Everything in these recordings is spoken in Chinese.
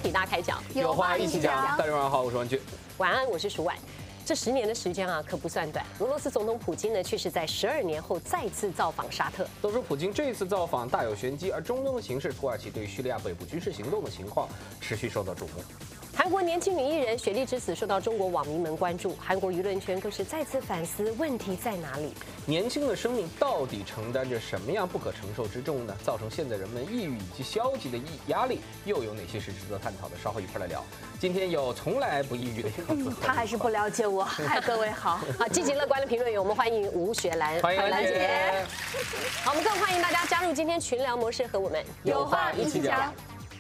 体大开讲， 有话一起讲。大家晚上好，我是文俊。 晚安，我是舒婉。这10年的时间啊，可不算短。俄罗斯总统普京呢，却是在12年后再次造访沙特。 都说普京这次造访大有玄机，而中东的形势，土耳其对叙利亚北部军事行动的情况持续受到瞩目。 韩国年轻女艺人雪莉之死受到中国网民们关注，韩国舆论圈更是再次反思问题在哪里。 年轻的生命到底承担着什么样不可承受之重呢？造成现在人们抑郁以及消极的压力，又有哪些是值得探讨的？稍后一块来聊。今天有从来不抑郁的样子， 他还是不了解我。嗨，各位好， 好，积极乐观的评论员，我们欢迎吴雪兰， 欢迎兰姐。 好，我们更欢迎大家加入今天群聊模式，和我们有话一起讲。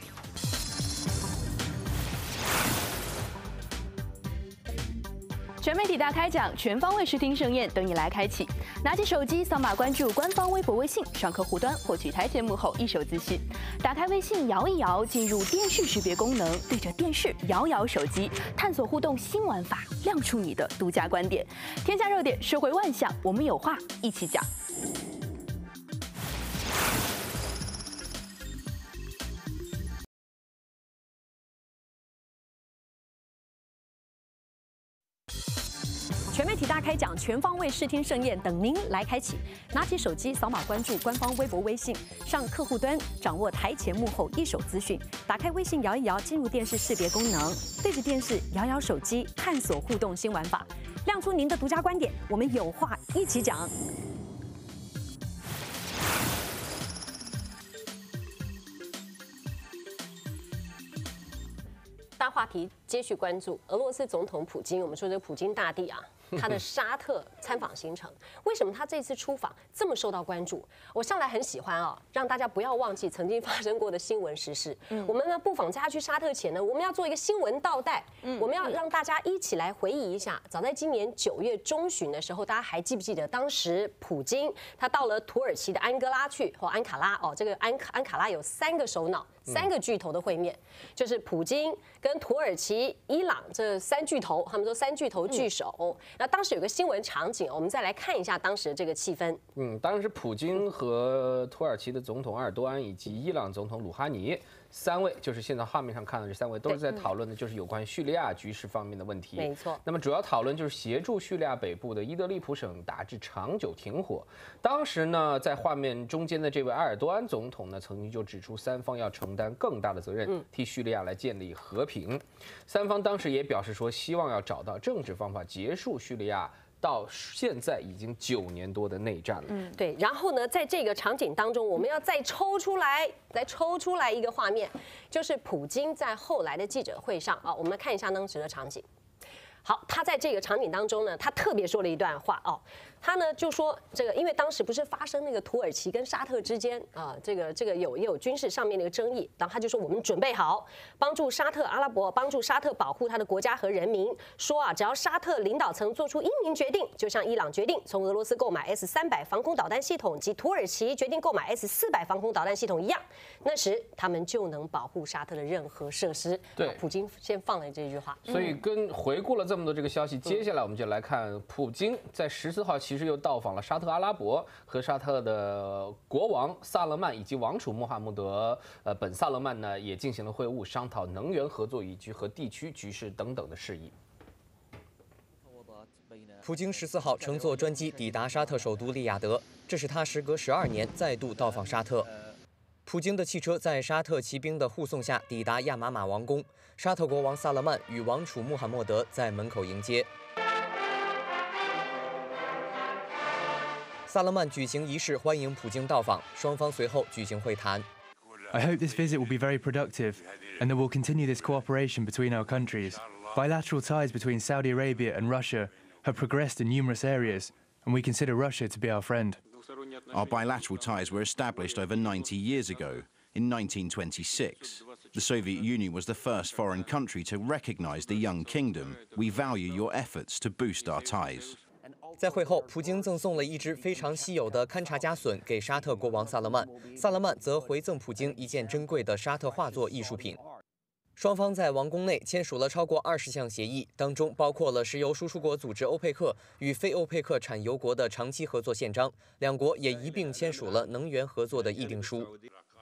全媒体大开讲，全方位视听盛宴等你来开启。拿起手机扫码关注官方微博、微信，上客户端获取台前幕后一手资讯。打开微信摇一摇，进入电视识别功能，对着电视摇摇手机，探索互动新玩法，亮出你的独家观点。天下热点，社会万象，我们有话一起讲。 全媒体大开讲，全方位视听盛宴等您来开启。拿起手机扫码关注官方微博、微信，上客户端掌握台前幕后一手资讯。打开微信摇一摇，进入电视识别功能，对着电视摇摇手机，探索互动新玩法，亮出您的独家观点。我们有话一起讲。大话题接续关注俄罗斯总统普京。我们说这个普京大帝啊，他的沙特参访行程，为什么他这次出访这么受到关注？我向来很喜欢啊，让大家不要忘记曾经发生过的新闻时事。我们呢，不妨在他去沙特前呢，我们要做一个新闻倒带，我们要让大家一起来回忆一下，早在今年9月中旬的时候，大家还记不记得当时普京他到了土耳其的安哥拉去，或安卡拉哦，这个安卡拉有3个首脑。3个巨头的会面，就是普京跟土耳其、伊朗这3巨头，他们说3巨头聚首。那当时有个新闻场景，我们再来看一下当时的这个气氛。 当时普京和土耳其的总统埃尔多安以及伊朗总统鲁哈尼3位，就是现在画面上看的这3位，都是在讨论的就是有关叙利亚局势方面的问题。 没错。 那么主要讨论就是协助叙利亚北部的伊德利卜省打至长久停火。当时呢，在画面中间的这位埃尔多安总统呢，曾经就指出3方要承担更大的责任，替叙利亚来建立和平。3方当时也表示说，希望要找到政治方法结束叙利亚到现在已经9年多的内战了。 对。然后呢，在这个场景当中，我们要再抽出来一个画面，就是普京在后来的记者会上啊，我们来看一下当时的场景。好，他在这个场景当中呢，他特别说了一段话哦。他呢就说这个，因为当时不是发生那个土耳其跟沙特之间啊，这个也有军事上面的一个争议，然后他就说我们准备好帮助沙特阿拉伯，帮助沙特保护他的国家和人民。说啊，只要沙特领导层做出英明决定，就像伊朗决定从俄罗斯购买 S-300防空导弹系统及土耳其决定购买 S-400防空导弹系统一样，那时他们就能保护沙特的任何设施。 对， 普京先放了这句话。 所以回顾了这么多这个消息，接下来我们就来看普京在14号其实又到访了沙特阿拉伯，和沙特的国王萨勒曼以及王储穆罕默德本萨勒曼呢也进行了会晤，商讨能源合作以及和地区局势等等的事宜。 普京14号乘坐专机抵达沙特首都利雅得，这是他时隔12年再度到访沙特。普京的汽车在沙特骑兵的护送下抵达亚玛马王宫，沙特国王萨勒曼与王储穆罕默德在门口迎接。萨勒曼举行仪式欢迎普京到访，双方随后举行会谈。 I hope this visit will be very productive, and that we'll continue this cooperation between our countries. Bilateral ties between Saudi Arabia and Russia have progressed in numerous areas, and we consider Russia to be our friend. Our bilateral ties were established over 90 years ago, in 1926. The Soviet Union was the first foreign country to recognize the young kingdom. We value your efforts to boost our ties. 在会后，普京赠送了一只非常稀有的勘察家隼给沙特国王萨勒曼，萨勒曼则回赠普京一件珍贵的沙特画作艺术品。双方在王宫内签署了超过20项协议，当中包括了石油输出国组织欧佩克与非欧佩克产油国的长期合作宪章，两国也一并签署了能源合作的议定书。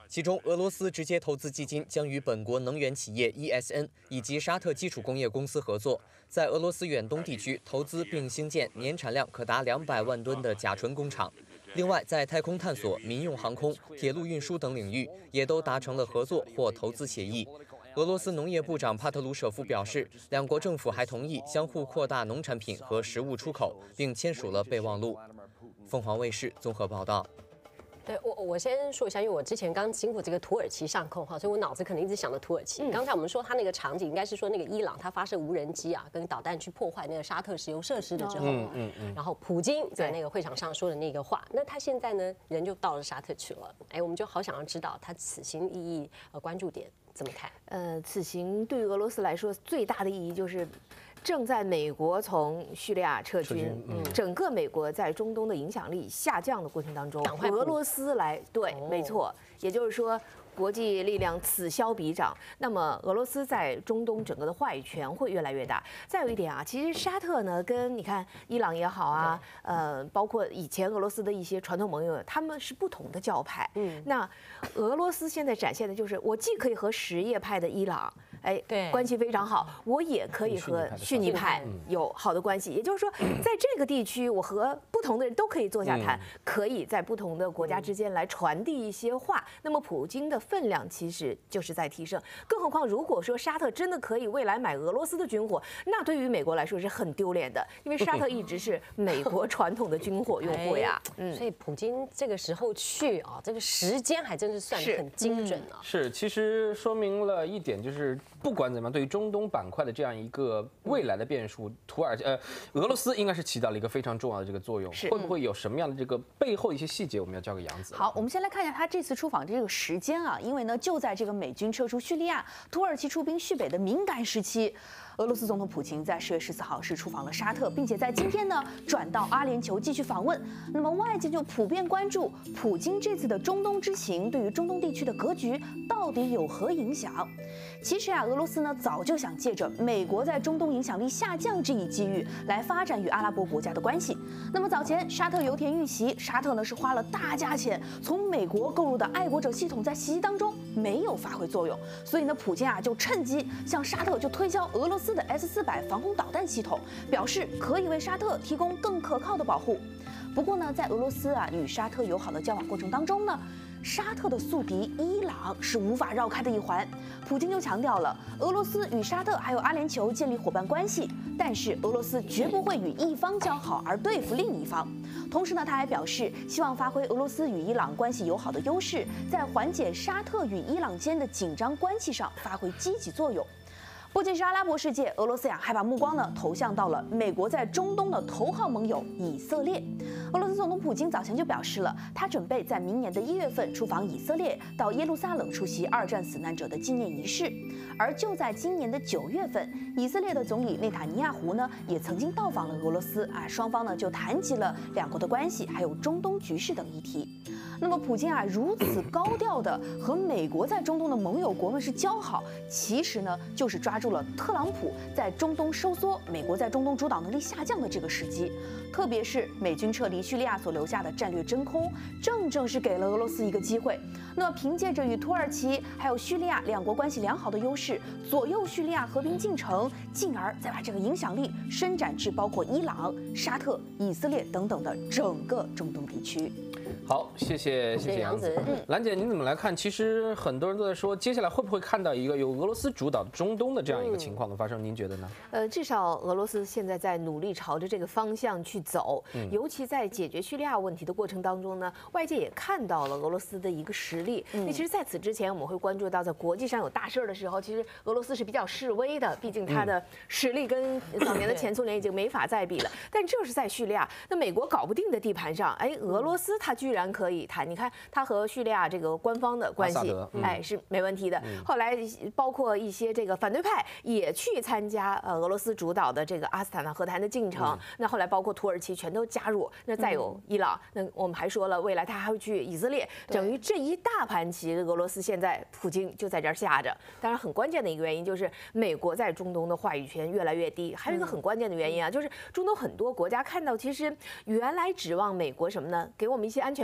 其中，俄罗斯直接投资基金将与本国能源企业 ESN 以及沙特基础工业公司合作，在俄罗斯远东地区投资并兴建年产量可达200万吨的甲醇工厂。另外，在太空探索、民用航空、铁路运输等领域，也都达成了合作或投资协议。俄罗斯农业部长帕特鲁舍夫表示，两国政府还同意相互扩大农产品和食物出口，并签署了备忘录。凤凰卫视综合报道。 对我先说一下，因为我之前刚经过这个土耳其上空哈，所以我脑子可能一直想着土耳其。刚才我们说他那个场景，应该是说那个伊朗他发射无人机啊，跟导弹去破坏那个沙特石油设施的之后，然后普京在那个会场上说的那个话，那他现在呢人就到了沙特去了，哎，我们就好想要知道他此行意义关注点怎么看？ 此行对于俄罗斯来说最大的意义就是。正在美国从叙利亚撤军，整个美国在中东的影响力下降的过程当中，俄罗斯来对，没错，也就是说。国际力量此消彼长，那么俄罗斯在中东整个的话语权会越来越大。再有一点啊，其实沙特呢，跟你看伊朗也好啊，包括以前俄罗斯的一些传统盟友，他们是不同的教派。那俄罗斯现在展现的就是，我既可以和什叶派的伊朗，对，关系非常好，我也可以和逊尼派有好的关系。也就是说，在这个地区，我和不同的人都可以坐下谈，可以在不同的国家之间来传递一些话。那么普京的分量其实就是在提升，更何况如果说沙特真的可以未来买俄罗斯的军火，那对于美国来说是很丢脸的，因为沙特一直是美国传统的军火用户呀。 所以普京这个时候去啊，这个时间还真是算得很精准啊。 是，其实说明了一点，就是不管怎么样，对于中东板块的这样一个未来的变数，俄罗斯应该是起到了一个非常重要的这个作用。会不会有什么样的这个背后一些细节，我们要交给杨子。 好，我们先来看一下他这次出访的这个时间啊。因为呢，就在这个美军撤出叙利亚、土耳其出兵叙北的敏感时期，俄罗斯总统普京在10月14号是出访了沙特，并且在今天呢转到阿联酋继续访问。那么外界就普遍关注普京这次的中东之行对于中东地区的格局到底有何影响？其实啊，俄罗斯呢早就想借着美国在中东影响力下降这一机遇来发展与阿拉伯国家的关系。那么早前沙特油田遇袭，沙特呢是花了大价钱从美国购入的爱国者系统在袭击当中没有发挥作用，所以呢普京啊就趁机向沙特就推销俄罗斯的 S-400防空导弹系统，表示可以为沙特提供更可靠的保护。不过呢，在俄罗斯啊与沙特友好的交往过程当中呢，沙特的宿敌伊朗是无法绕开的一环。普京就强调了，俄罗斯与沙特还有阿联酋建立伙伴关系，但是俄罗斯绝不会与一方交好而对付另一方。同时呢，他还表示希望发挥俄罗斯与伊朗关系友好的优势，在缓解沙特与伊朗间的紧张关系上发挥积极作用。不仅是阿拉伯世界，俄罗斯呀还把目光呢投向到了美国在中东的头号盟友以色列。俄罗斯总统普京早前就表示了，他准备在明年的1月份出访以色列，到耶路撒冷出席2战死难者的纪念仪式。而就在今年的9月份，以色列的总理内塔尼亚胡呢也曾经到访了俄罗斯啊，双方呢就谈及了两国的关系，还有中东局势等议题。那么普京啊如此高调的和美国在中东的盟友国们是交好，其实呢就是抓住了特朗普在中东收缩、美国在中东主导能力下降的这个时机。特别是美军撤离叙利亚所留下的战略真空，正是给了俄罗斯一个机会。那么凭借着与土耳其还有叙利亚两国关系良好的优势，左右叙利亚和平进程，进而再把这个影响力伸展至包括伊朗、沙特、以色列等等的整个中东地区。 好，谢谢杨子。兰姐，您怎么来看？其实很多人都在说，接下来会不会看到一个由俄罗斯主导中东的这样一个情况的发生？您觉得呢？ 至少俄罗斯现在在努力朝着这个方向去走，尤其在解决叙利亚问题的过程当中呢，外界也看到了俄罗斯的一个实力。那其实在此之前，我们会关注到在国际上有大事的时候，其实俄罗斯是比较示威的，毕竟它的实力跟早年的前苏联已经没法再比了。但就是在叙利亚，那美国搞不定的地盘上，俄罗斯它居然可以谈。你看，它和叙利亚这个官方的关系，是没问题的。后来包括一些这个反对派也去参加俄罗斯主导的这个阿斯塔纳和谈的进程。那后来包括土耳其全都加入，那再有伊朗，那我们还说了，未来他还会去以色列，等于这一大盘棋，俄罗斯现在普京就在这儿下着。当然，很关键的一个原因就是美国在中东的话语权越来越低，还有一个很关键的原因啊，就是中东很多国家看到，其实原来指望美国什么呢？给我们一些安全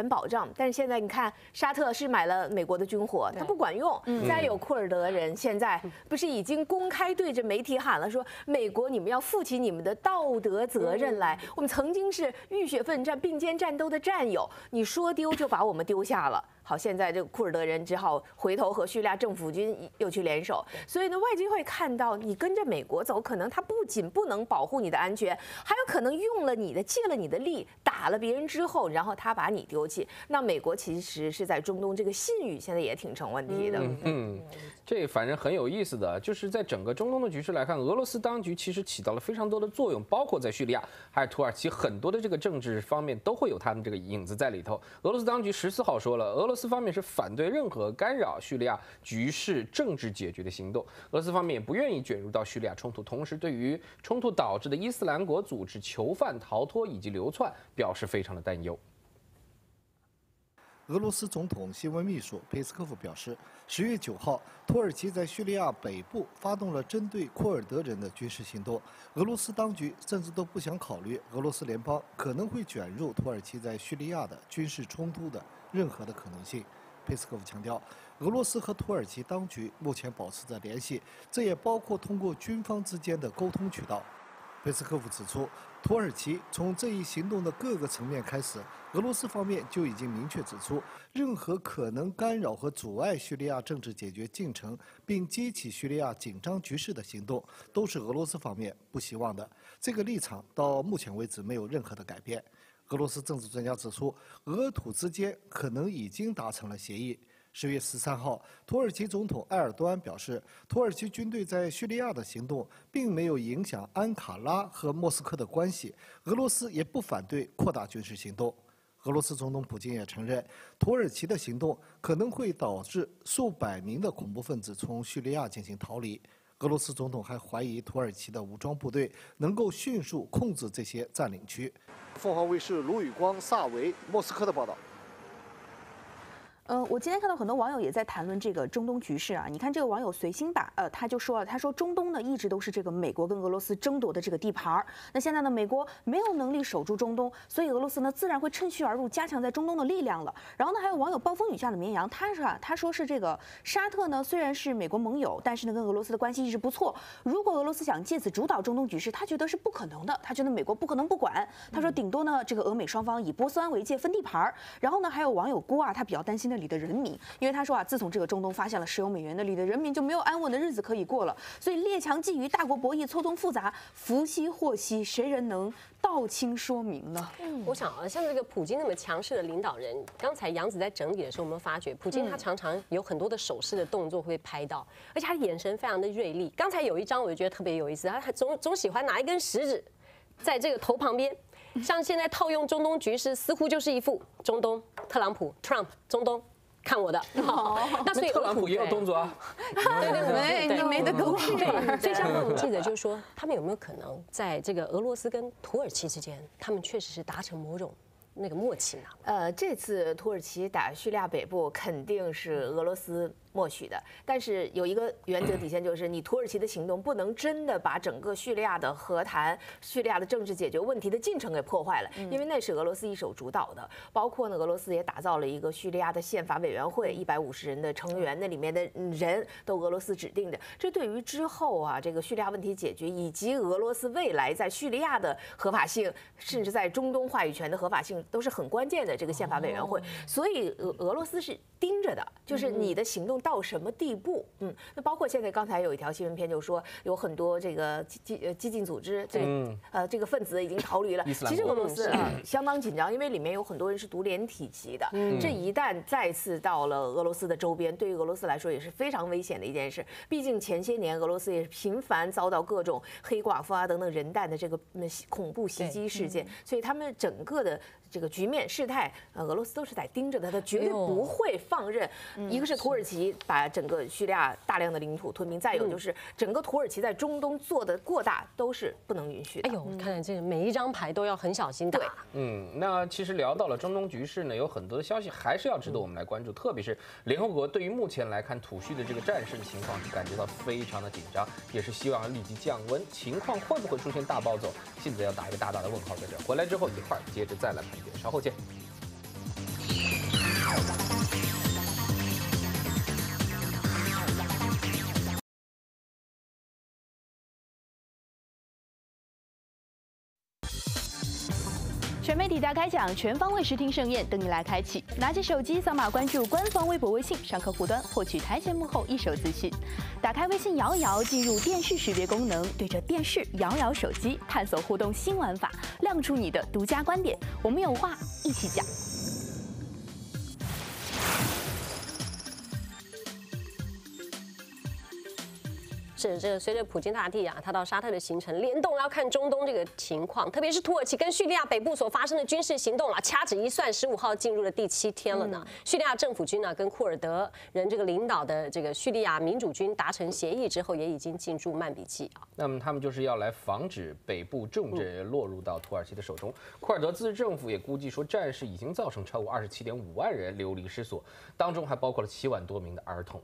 全保障。但是现在你看，沙特是买了美国的军火，它不管用。再有库尔德人现在不是已经公开对着媒体喊了说，美国你们要负起你们的道德责任来。我们曾经是浴血奋战、并肩战斗的战友，你说丢就把我们丢下了。好，现在这个库尔德人只好回头和叙利亚政府军又去联手，所以呢，外界会看到你跟着美国走，可能他不仅不能保护你的安全，还有可能用了你的、借了你的力，打了别人之后，然后他把你丢弃。那美国其实是在中东这个信誉现在也挺成问题的。 这反正很有意思的，就是在整个中东的局势来看，俄罗斯当局其实起到了非常多的作用，包括在叙利亚还有土耳其很多的这个政治方面都会有他们这个影子在里头。俄罗斯当局14号说了，俄罗斯方面是反对任何干扰叙利亚局势政治解决的行动，俄罗斯方面也不愿意卷入到叙利亚冲突，同时对于冲突导致的伊斯兰国组织囚犯逃脱以及流窜表示非常的担忧。 俄罗斯总统新闻秘书佩斯科夫表示，10月9号，土耳其在叙利亚北部发动了针对库尔德人的军事行动。俄罗斯当局甚至都不想考虑俄罗斯联邦可能会卷入土耳其在叙利亚的军事冲突的任何的可能性。佩斯科夫强调，俄罗斯和土耳其当局目前保持着联系，这也包括通过军方之间的沟通渠道。佩斯科夫指出，土耳其从这一行动的各个层面开始，俄罗斯方面就已经明确指出，任何可能干扰和阻碍叙利亚政治解决进程，并激起叙利亚紧张局势的行动，都是俄罗斯方面不希望的。这个立场到目前为止没有任何的改变。俄罗斯政治专家指出，俄土之间可能已经达成了协议。10月13号，土耳其总统埃尔多安表示，土耳其军队在叙利亚的行动并没有影响安卡拉和莫斯科的关系，俄罗斯也不反对扩大军事行动。俄罗斯总统普京也承认，土耳其的行动可能会导致数百名的恐怖分子从叙利亚进行逃离。俄罗斯总统还怀疑土耳其的武装部队能够迅速控制这些占领区。凤凰卫视卢宇光、萨维，莫斯科的报道。 我今天看到很多网友也在谈论这个中东局势啊。你看这个网友随心吧，他就说了，他说中东呢一直都是这个美国跟俄罗斯争夺的这个地盘。那现在呢，美国没有能力守住中东，所以俄罗斯呢自然会趁虚而入，加强在中东的力量了。然后呢，还有网友暴风雨下的绵羊，他说是这个沙特呢虽然是美国盟友，但是呢跟俄罗斯的关系一直不错。如果俄罗斯想借此主导中东局势，他觉得是不可能的，他觉得美国不可能不管。他说顶多呢这个俄美双方以波斯湾为界分地盘。然后呢，还有网友估啊，他比较担心那里的人民，因为他说啊，自从这个中东发现了石油美元，那里的人民就没有安稳的日子可以过了。所以列强觊觎，大国博弈，错综复杂，福兮祸兮，谁人能道清说明呢？ 我想啊，像这个普京那么强势的领导人，刚才杨子在整理的时候，我们发觉普京他常常有很多的手势的动作会拍到，而且他眼神非常的锐利。刚才有一张我就觉得特别有意思，他总喜欢拿一根食指在这个头旁边。像现在套用中东局势，似乎就是一副中东特朗普 Trump 中东看我的。那所以特朗普也有动作啊。 对，你没得沟通。 所以像我们记者就说，他们有没有可能在这个俄罗斯跟土耳其之间，他们确实是达成某种那个默契呢？ 这次土耳其打叙利亚北部肯定是俄罗斯默许的，但是有一个原则底线，就是你土耳其的行动不能真的把整个叙利亚的和谈、叙利亚的政治解决问题的进程给破坏了，因为那是俄罗斯一手主导的。包括呢，俄罗斯也打造了一个叙利亚的宪法委员会，150人的成员，那里面的人都俄罗斯指定的。这对于之后啊这个叙利亚问题解决，以及俄罗斯未来在叙利亚的合法性，甚至在中东话语权的合法性，都是很关键的。这个宪法委员会，所以俄罗斯是盯着的，就是你的行动到什么地步？那包括现在刚才有一条新闻片就说，有很多这个激进组织，这个分子已经逃离了。其实俄罗斯相当紧张，因为里面有很多人是读联体系的。这一旦再次到了俄罗斯的周边，对于俄罗斯来说也是非常危险的一件事。毕竟前些年俄罗斯也是频繁遭到各种黑寡妇啊等等人弹的这个恐怖袭击事件，所以他们整个的这个局面事态，俄罗斯都是在盯着他绝对不会放任。一个是土耳其把整个叙利亚大量的领土吞并，再有就是整个土耳其在中东做的过大都是不能允许的。 哎呦，看来这个每一张牌都要很小心打。 那其实聊到了中东局势呢，有很多的消息还是要值得我们来关注，特别是联合国对于目前来看土叙的这个战事的情况是感觉到非常的紧张，也是希望立即降温，情况会不会出现大暴走，现在要打一个大大的问号在这儿。回来之后一块儿接着再来盘点，稍后见。 全媒体大开讲，全方位视听盛宴等你来开启。拿起手机扫码关注官方微博、微信，上客户端获取台前幕后一手资讯。打开微信摇一摇，进入电视识别功能，对着电视摇摇手机，探索互动新玩法，亮出你的独家观点。我们有话一起讲。 是这个随着普京大帝啊，他到沙特的行程联动要看中东这个情况，特别是土耳其跟叙利亚北部所发生的军事行动啊，掐指一算，15号进入了第7天了呢。叙利亚政府军呢跟库尔德人这个领导的这个叙利亚民主军达成协议之后，也已经进驻曼比季啊。 那么他们就是要来防止北部重镇落入到土耳其的手中。库尔德自治政府也估计说，战事已经造成超过27.5万人流离失所，当中还包括了7万多名的儿童。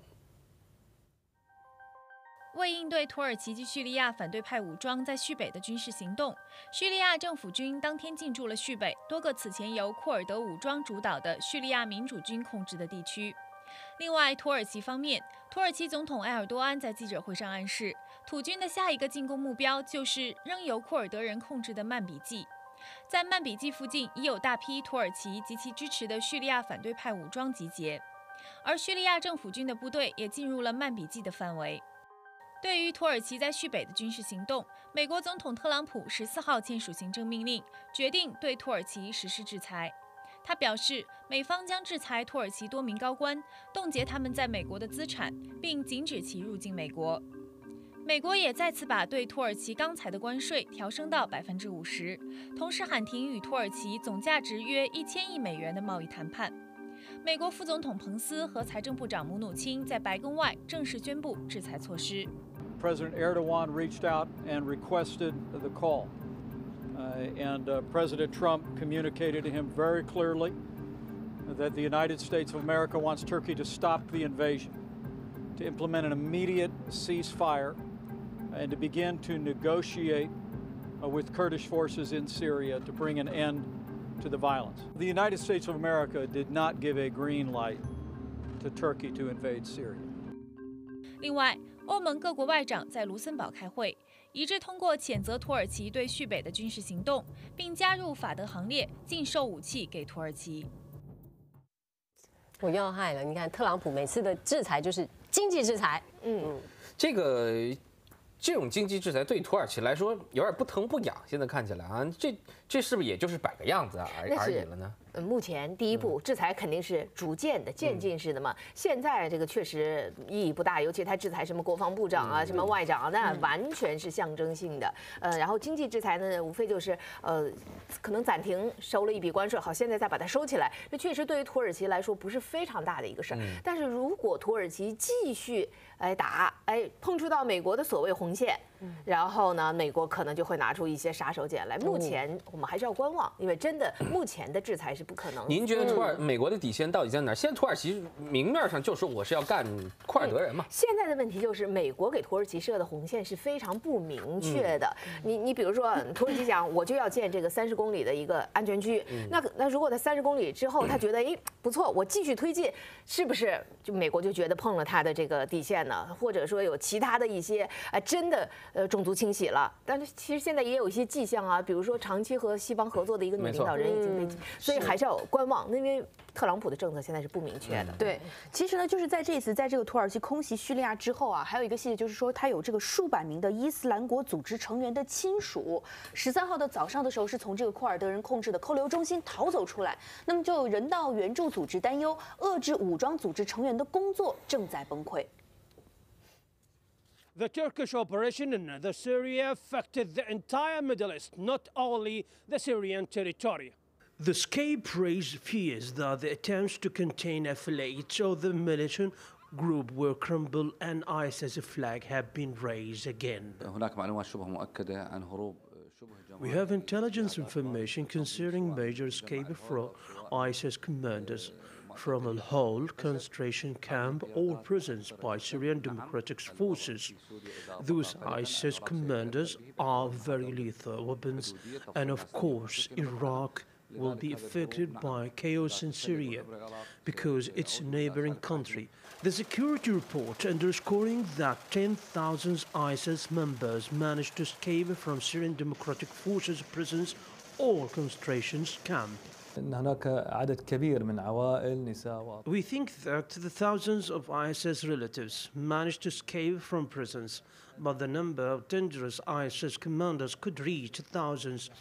为应对土耳其及叙利亚反对派武装在叙北的军事行动，叙利亚政府军当天进驻了叙北多个此前由库尔德武装主导的叙利亚民主军控制的地区。另外，土耳其方面，土耳其总统埃尔多安在记者会上暗示，土军的下一个进攻目标就是仍由库尔德人控制的曼比季。在曼比季附近已有大批土耳其及其支持的叙利亚反对派武装集结，而叙利亚政府军的部队也进入了曼比季的范围。对于土耳其在叙北的军事行动，美国总统特朗普14号签署行政命令，决定对土耳其实施制裁。他表示，美方将制裁土耳其多名高官，冻结他们在美国的资产，并禁止其入境美国。美国也再次把对土耳其钢材的关税调升到50%，同时喊停与土耳其总价值约1000亿美元的贸易谈判。美国副总统彭斯和财政部长姆努钦在白宫外正式宣布制裁措施。 President Erdogan reached out and requested the call, President Trump communicated to him very clearly that the United States of America wants Turkey to stop the invasion, to implement an immediate ceasefire, and to begin to negotiate with Kurdish forces in Syria to bring an end to the violence. The United States of America did not give a green light to Turkey to invade Syria. 另外，欧盟各国外长在卢森堡开会，一致通过谴责土耳其对叙北的军事行动，并加入法德行列，禁售武器给土耳其。 我要害了，你看特朗普每次的制裁就是经济制裁， 这种经济制裁对土耳其来说有点不疼不痒，现在看起来啊，这是不是也就是摆个样子而已了呢？ 目前第一步制裁肯定是逐渐的、渐进式的嘛。现在这个确实意义不大，尤其他制裁什么国防部长啊、什么外长啊，那完全是象征性的。然后经济制裁呢，无非就是可能暂停收了一笔关税，好，现在再把它收起来。这确实对于土耳其来说不是非常大的一个事儿。但是如果土耳其继续碰触到美国的所谓红线，然后呢，美国可能就会拿出一些杀手锏来。目前我们还是要观望，因为真的目前的制裁是不可能。 您觉得美国的底线到底在哪儿？现在土耳其明面上就说我是要干库尔德人嘛。 现在的问题就是美国给土耳其设的红线是非常不明确的。你比如说土耳其讲我就要建这个30公里的一个安全区，那如果他30公里之后他觉得不错，我继续推进，是不是就美国就觉得碰了他的这个底线呢？或者说有其他的一些真的种族清洗了？但是其实现在也有一些迹象啊，比如说长期和西方合作的一个女领导人已经被，所以还是要观望，因为特朗普的政策现在是不明确的。 对，其实呢，就是在这次在这个土耳其空袭叙利亚之后啊，还有一个细节就是说，他有这个数百名的伊斯兰国组织成员的亲属，13号的早上的时候是从这个库尔德人控制的扣留中心逃走出来。那么就有人道援助组织担忧，遏制武装组织成员的工作正在崩溃。 The Turkish operation in northern Syria affected the entire Middle East, not only the Syrian territory. The scape raised fears that the attempts to contain affiliates of the militant group will crumble and ISIS flag have been raised again. We have intelligence information concerning major escape from ISIS commanders from a whole concentration camp or prisons by Syrian Democratic Forces. Those ISIS commanders are very lethal weapons, and of course, Iraq will be affected by chaos in Syria because it's a neighboring country. The security report underscoring that 10,000 ISIS members managed to escape from Syrian Democratic Forces prisons all concentration camps. We think that the thousands of ISIS relatives managed to escape from prisons, but the number of dangerous ISIS commanders could reach thousands,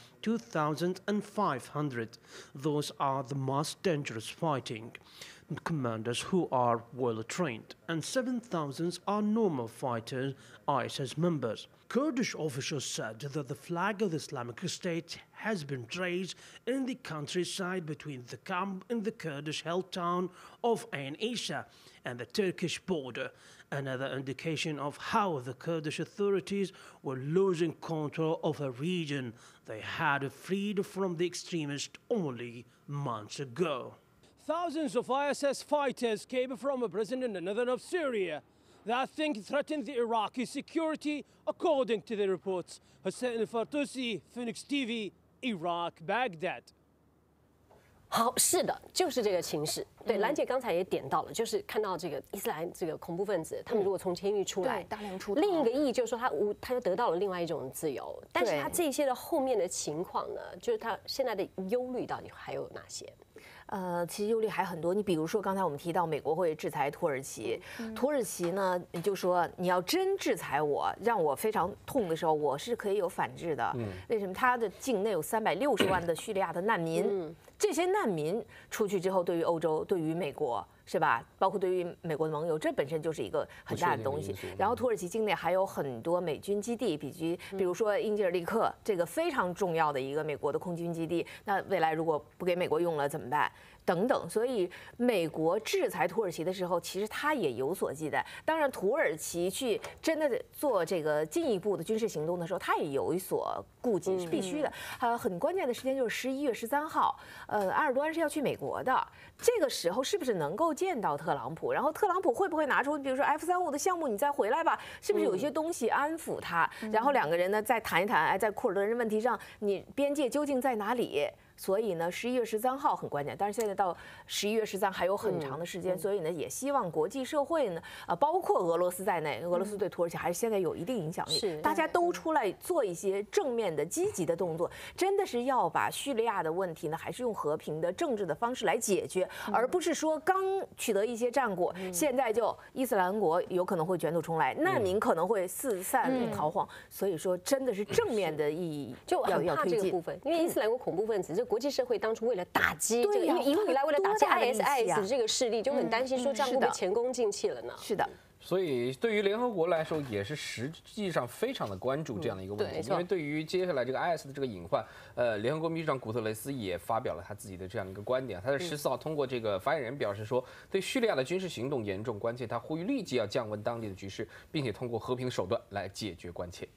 2,500. Those are the most dangerous fighting commanders who are well trained, and 7,000 are normal fighter ISIS members. Kurdish officials said that the flag of the Islamic State has been raised in the countryside between the camp in the Kurdish-held town of Ain Isha and the Turkish border, another indication of how the Kurdish authorities were losing control of a region they had freed from the extremists only months ago. Thousands of ISIS fighters came from a prison in the northern of Syria. That thing threatened the Iraqi security, according to the reports. Hussein Al-Fartusi, Phoenix TV, Iraq, Baghdad. 好，是的，就是这个情势。对，兰姐刚才也点到了，就是看到这个伊斯兰这个恐怖分子，他们如果从监狱出来， 大量出逃， 另一个意义就是说他就得到了另外一种自由。但是他这些的后面的情况呢，就是他现在的忧虑到底还有哪些？ 其实忧虑还很多。你比如说，刚才我们提到美国会制裁土耳其，土耳其呢，你就说你要真制裁我，让我非常痛的时候，我是可以有反制的。为什么？它的境内有360万的叙利亚的难民，这些难民出去之后，对于欧洲，对于美国。是吧？包括对于美国的盟友，这本身就是一个很大的东西。然后土耳其境内还有很多美军基地，比如说英吉尔利克这个非常重要的一个美国的空军基地。那未来如果不给美国用了怎么办？等等。所以美国制裁土耳其的时候，其实它也有所忌惮。当然，土耳其去真的做这个进一步的军事行动的时候，它也有所顾忌，是必须的。很关键的时间就是11月13号，埃尔多安是要去美国的。这个时候是不是能够见到特朗普？然后特朗普会不会拿出，比如说 F-35的项目，你再回来吧？是不是有一些东西安抚他？然后两个人呢再谈一谈，在库尔德人问题上，你边界究竟在哪里？所以呢，11月13号很关键，但是现在到11月13还有很长的时间，所以呢，也希望国际社会呢，包括俄罗斯在内，俄罗斯对土耳其还是现在有一定影响力，大家都出来做一些正面的、积极的动作，真的是要把叙利亚的问题呢，还是用和平的、政治的方式来解决，而不是说刚取得一些战果，现在就伊斯兰国有可能会卷土重来，难民可能会四散逃荒，所以说真的是正面的意义， 就很怕这个部分，因为伊斯兰国恐怖分子国际社会当初为了打击这个，因为一路以来为了打击 IS 这个势力，就很担心说这样会不会前功尽弃了呢？ 是的。 所以对于联合国来说，也是实际上非常的关注这样的一个问题，因为对于接下来这个 IS 的这个隐患，联合国秘书长古特雷斯也发表了他自己的这样一个观点。他在14号通过这个发言人表示说，对叙利亚的军事行动严重关切，他呼吁立即要降温当地的局势，并且通过和平手段来解决关切。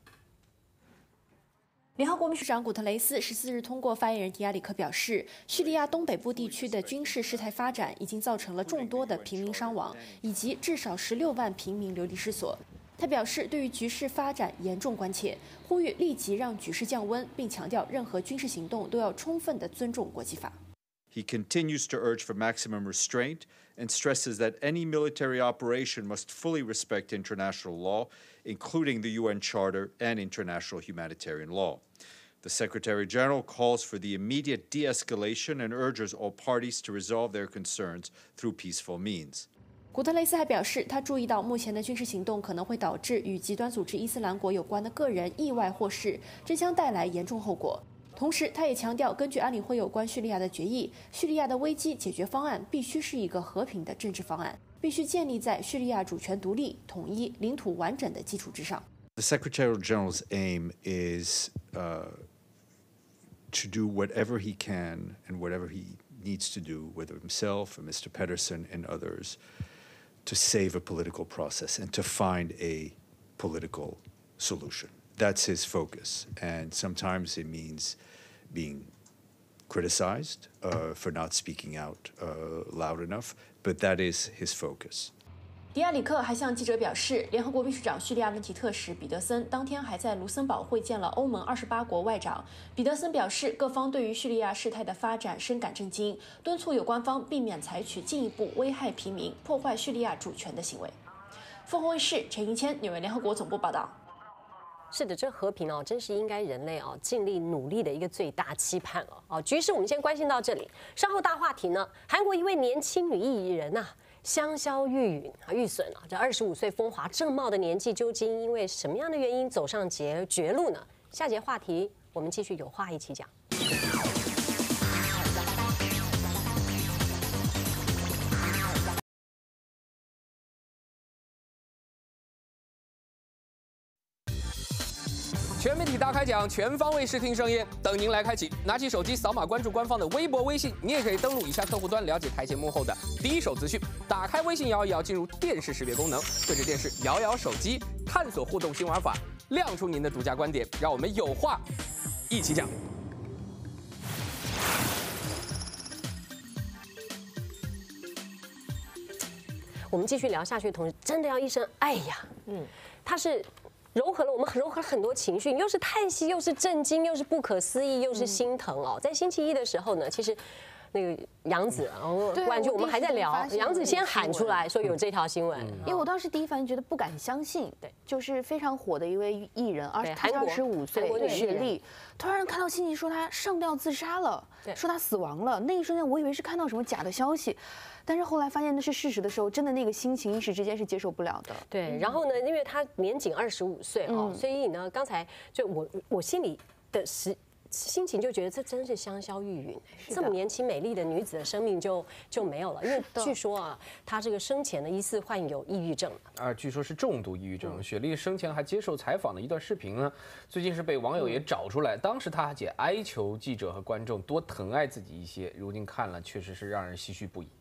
联合国秘书长古特雷斯14日通过发言人迪亚里克表示，叙利亚东北部地区的军事事态发展已经造成了众多的平民伤亡，以及至少16万平民流离失所。他表示，对于局势发展严重关切，呼吁立即让局势降温，并强调任何军事行动都要充分地尊重国际法。 He continues to urge for maximum restraint and stresses that any military operation must fully respect international law, including the UN Charter and international humanitarian law. The Secretary General calls for the immediate de-escalation and urges all parties to resolve their concerns through peaceful means. 古特雷斯还表示，他注意到目前的军事行动可能会导致与极端组织伊斯兰国有关的个人意外获释，这将带来严重后果。同时，他也强调，根据安理会有关叙利亚的决议，叙利亚的危机解决方案必须是一个和平的政治方案，必须建立在叙利亚主权独立、统一、领土完整的基础之上。 The Secretary General's aim is to do whatever he can and whatever he needs to do with himself and Mr. Pedersen and others to save a political process and to find a political solution. That's his focus, and sometimes it means being criticized for not speaking out loud enough, but that is his focus. 迪亚里克还向记者表示，联合国秘书长叙利亚问题特使彼得森当天还在卢森堡会见了欧盟28国外长。彼得森表示，各方对于叙利亚事态的发展深感震惊，敦促有关方避免采取进一步危害平民、破坏叙利亚主权的行为。凤凰卫视陈英谦，纽约联合国总部报道。 是的，这和平哦，真是应该人类哦尽力努力的一个最大期盼了哦。局势我们先关心到这里，稍后大话题呢，韩国一位年轻女艺人呐。香消玉损啊！这25岁风华正茂的年纪，究竟因为什么样的原因走上绝路呢？下节话题我们继续有话一起讲。 全媒体大开讲，全方位视听盛宴，等您来开启。拿起手机扫码关注官方的微博、微信，你也可以登录以下客户端了解台前幕后的第一手资讯。打开微信摇一摇，进入电视识别功能，对着电视摇摇手机，探索互动新玩法，亮出您的独家观点，让我们有话一起讲。 我们继续聊下去的同时，真的要一声哎呀，他是。融合了很多情绪，又是叹息，又是震惊，又是不可思议，又是心疼哦。在星期一的时候呢，其实那个杨紫，冠军我们还在聊，杨紫先喊出来说有这条新闻， 因为我当时第一反应觉得不敢相信，对，就是非常火的一位艺人，她25岁，雪莉，突然看到信息说她上吊自杀了，说她死亡了，那一瞬间我以为是看到什么假的消息。但是后来发现那是事实的时候，真的那个心情一时之间是接受不了的。 对，然后呢，因为他年仅25岁哦，所以呢，刚才就我心里的心情就觉得这真是香消玉殒，这么年轻美丽的女子的生命就没有了，因为据说啊，她这个生前呢疑似患有抑郁症据说是重度抑郁症。雪莉生前还接受采访的一段视频呢，最近是被网友也找出来，当时她还哀求记者和观众多疼爱自己一些，如今看了确实是让人唏嘘不已。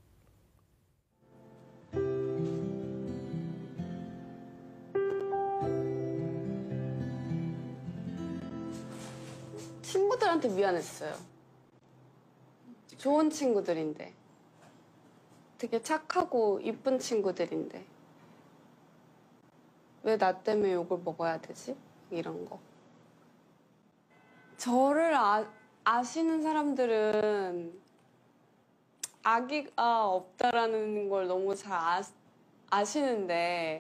친구들한테 미안했어요. 좋은 친구들인데. 되게 착하고 이쁜 친구들인데. 왜 나 때문에 욕을 먹어야 되지? 이런 거. 저를 아시는 사람들은 악의가 없다라는 걸 너무 잘 아시는데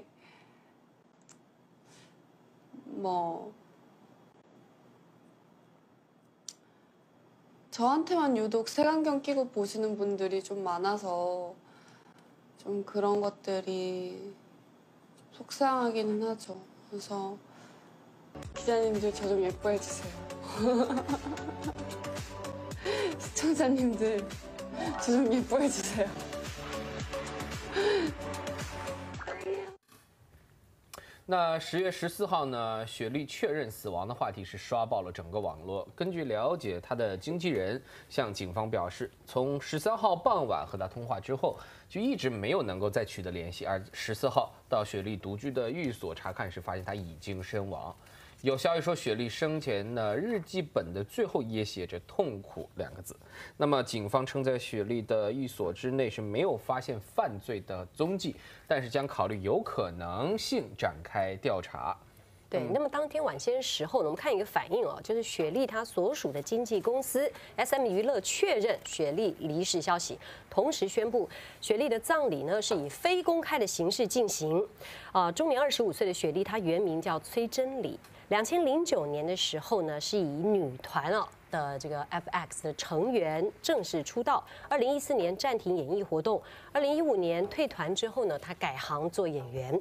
뭐 저한테만 유독 색안경 끼고 보시는 분들이 좀 많아서 좀 그런 것들이 속상하기는 하죠. 그래서 기자님들 저 좀 예뻐해 주세요. 시청자님들 저 좀 예뻐해 주세요. 那10月14号呢，雪莉确认死亡的话题是刷爆了整个网络。根据了解，她的经纪人向警方表示，从13号傍晚和她通话之后，就一直没有能够再取得联系。而14号到雪莉独居的寓所查看时，发现她已经身亡。有消息说，雪莉生前呢日记本的最后一页写着“痛苦”两个字。那么，警方称在雪莉的寓所之内是没有发现犯罪的踪迹，但是将考虑有可能性展开调查。 对，那么当天晚些时候呢，我们看一个反应哦，就是雪莉她所属的经纪公司 SM 娱乐确认雪莉离世消息，同时宣布雪莉的葬礼呢是以非公开的形式进行。终年25岁的雪莉，她原名叫崔真理。 2009年的时候呢，是以女团的这个 FX 的成员正式出道。2014年暂停演艺活动，2015年退团之后呢，她改行做演员。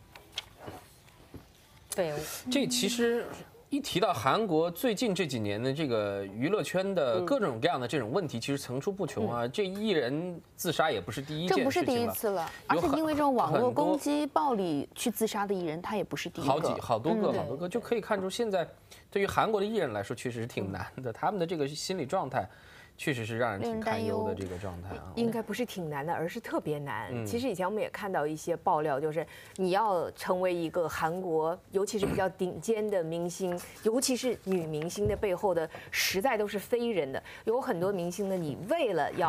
对， 这其实一提到韩国最近这几年的这个娱乐圈的各种各样的这种问题，其实层出不穷啊。这艺人自杀也不是第一件事情了， 这不是第一次了，而且因为这种网络攻击、暴力去自杀的艺人，他也不是第一个， 好多个，就可以看出现在对于韩国的艺人来说，确实是挺难的，他们的这个心理状态。 确实是让人挺堪忧的这个状态啊， 应该不是挺难的，而是特别难。其实以前我们也看到一些爆料，就是你要成为一个韩国，尤其是比较顶尖的明星，尤其是女明星的背后的，实在都是非人的。有很多明星呢，你为了要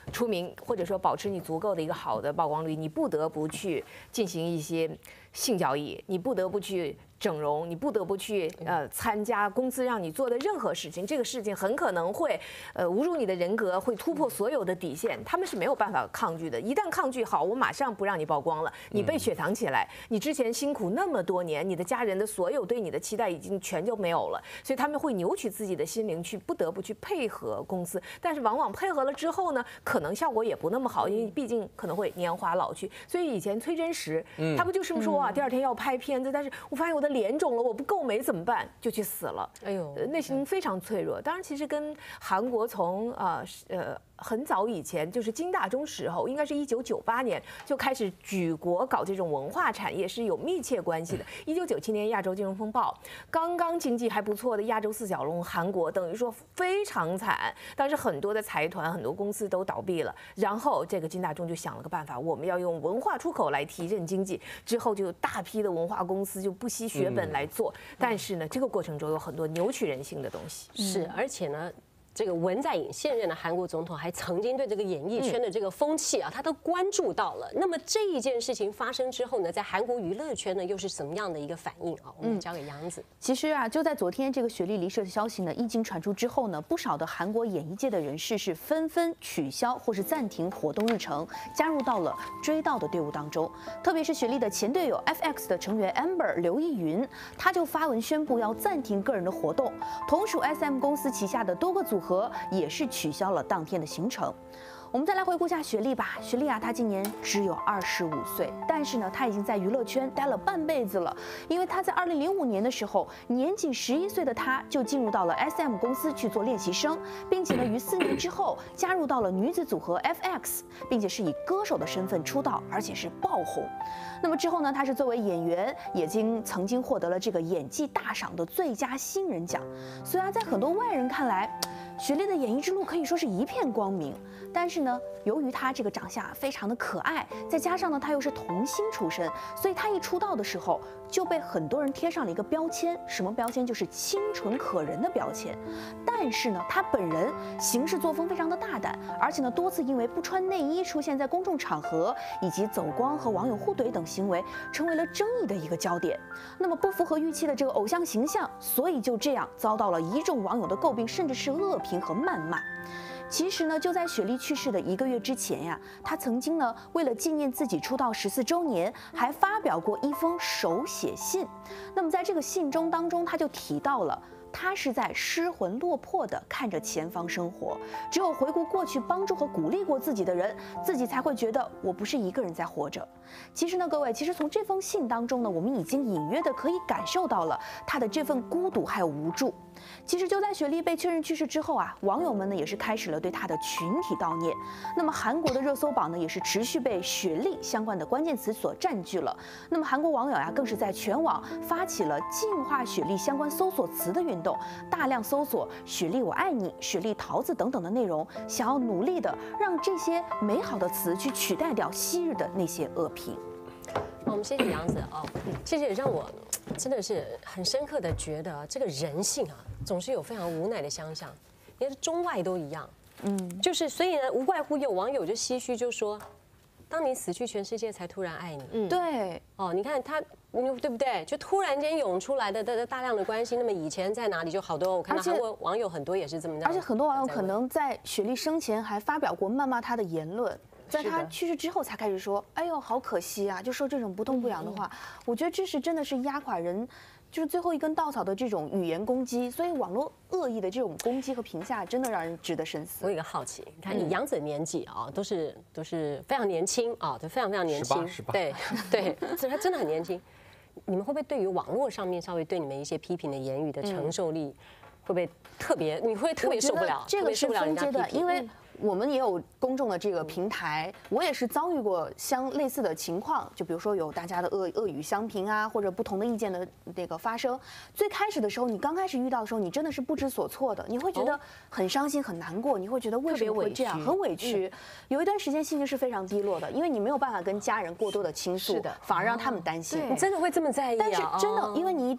出名，或者说保持你足够的一个好的曝光率，你不得不去进行一些性交易，你不得不去整容，你不得不去参加公司让你做的任何事情，这个事情很可能会侮辱你的人格，会突破所有的底线，他们是没有办法抗拒的。一旦抗拒，好，我马上不让你曝光了，你被雪藏起来，你之前辛苦那么多年，你的家人的所有对你的期待已经全就没有了，所以他们会扭曲自己的心灵，去不得不去配合公司，但是往往配合了之后呢，可能效果也不那么好，因为毕竟可能会年华老去。所以以前崔真实，他不就是说啊，第二天要拍片子，但是我发现我的脸肿了，我不够美怎么办？就去死了。哎呦，内心非常脆弱。当然，其实跟韩国从很早以前，就是金大中时候，应该是1998年就开始举国搞这种文化产业是有密切关系的。1997年亚洲金融风暴，刚刚经济还不错的亚洲四小龙韩国，等于说非常惨，当时很多的财团、很多公司都倒闭了。然后这个金大中就想了个办法，我们要用文化出口来提振经济。之后就有大批的文化公司就不惜血本来做，但是呢，这个过程中有很多扭曲人性的东西。 是，而且呢。这个文在寅现任的韩国总统还曾经对这个演艺圈的这个风气啊，他都关注到了。那么这一件事情发生之后呢，在韩国娱乐圈呢，又是什么样的一个反应啊？我们交给杨子。 其实啊，就在昨天这个雪莉离世的消息呢一经传出之后呢，不少的韩国演艺界的人士是纷纷取消或是暂停活动日程，加入到了追悼的队伍当中。特别是雪莉的前队友 FX 的成员 Amber 刘奕云，他就发文宣布要暂停个人的活动，同属 SM 公司旗下的多个组合也是取消了当天的行程。我们再来回顾一下雪莉吧。雪莉啊，她今年只有25岁，但是呢，她已经在娱乐圈待了半辈子了。因为她在2005年的时候，年仅11岁的她就进入到了 SM 公司去做练习生，并且呢，于4年之后加入到了女子组合 FX， 并且是以歌手的身份出道，而且是爆红。那么之后呢，她是作为演员，曾经获得了这个演技大赏的最佳新人奖。虽然在很多外人看来，雪莉的演艺之路可以说是一片光明，但是呢，由于她这个长相非常的可爱，再加上呢她又是童星出身，所以她一出道的时候就被很多人贴上了一个标签，什么标签？就是清纯可人的标签。但是呢，她本人行事作风非常的大胆，而且呢多次因为不穿内衣出现在公众场合，以及走光和网友互怼等行为，成为了争议的一个焦点。那么不符合预期的这个偶像形象，所以就这样遭到了一众网友的诟病，甚至是恶评和谩骂。其实呢，就在雪莉去世的1个月之前呀，她曾经呢为了纪念自己出道14周年，还发表过一封手写信。那么在这个信中当中，她就提到了他是在失魂落魄地看着前方生活，只有回顾过去帮助和鼓励过自己的人，自己才会觉得我不是一个人在活着。其实呢，各位，从这封信当中呢，我们已经隐约的可以感受到了他的这份孤独还有无助。其实就在雪莉被确认去世之后啊，网友们呢也是开始了对她的群体悼念。那么韩国的热搜榜呢也是持续被雪莉相关的关键词所占据了。那么韩国网友呀更是在全网发起了净化雪莉相关搜索词的运动，大量搜索雪莉我爱你、雪莉桃子等等的内容，想要努力的让这些美好的词去取代掉昔日的那些恶评。 我们谢谢杨子啊，谢谢让我真的是很深刻的觉得这个人性啊，总是有非常无奈的相像，连中外都一样。就是所以呢，无怪乎有网友就唏嘘，就说，当你死去，全世界才突然爱你。 对， 哦，你看他，对不对？就突然间涌出来的大量的关心，那么以前在哪里？就好多我看到韩国网友很多也是这么， 而且很多网友可能在雪莉生前还发表过谩骂她的言论。在他去世之后才开始说，哎呦，好可惜啊，就说这种不痛不痒的话。我觉得这是真的是压垮人，就是最后一根稻草的这种语言攻击。所以网络恶意的这种攻击和评价，真的让人值得深思。 我有一个好奇，你看你杨子的年纪啊，都是非常年轻啊，都非常年轻。 18 对，所以他真的很年轻。你们会不会对于网络上面稍微对你们一些批评的言语的承受力，会不会特别？你会特别受不了？ 这个是分阶段，因为我们也有公众的这个平台，我也是遭遇过类似的情况，就比如说有大家的恶语相评啊，或者不同的意见的那个发生。最开始的时候，你刚开始遇到的时候，你真的是不知所措的，你会觉得很伤心、很难过，你会觉得为什么会这样，很委屈。有一段时间心情是非常低落的，因为你没有办法跟家人过多的倾诉，反而让他们担心。 你真的会这么在意啊？ 但是真的，因为你一旦